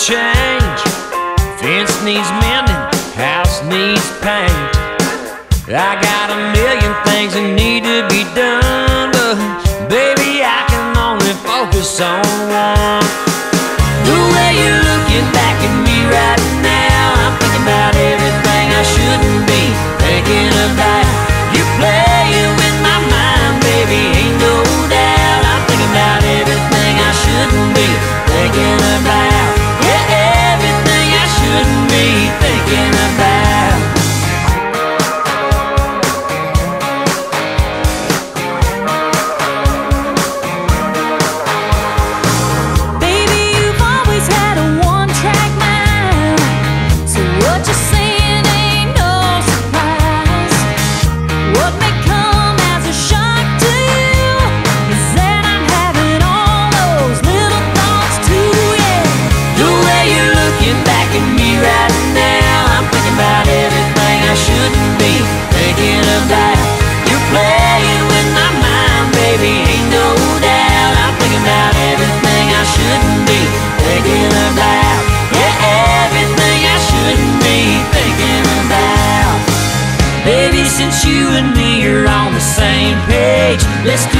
change. Fence needs mending, house needs paint. I got a million things that need to be done, but baby, I can only focus on one. The way you're looking back at me right now, I'm thinking about everything I shouldn't be thinking about. You're playing with my mind, baby, ain't no doubt. I'm thinking about everything I shouldn't be thinking about. Yeah, everything I shouldn't be thinking about. Baby, you've always had a one-track mind, so what you're saying ain't no surprise. What may come as a shock to you is that I'm having all those little thoughts too, yeah. The way you're looking back at me right now, I'm thinking about everything I shouldn't be thinking about. You're playing with my mind, baby, ain't no doubt. I'm thinking about everything I shouldn't be thinking about. Yeah, everything I shouldn't be thinking about. Baby, since you and me are on the same page, let's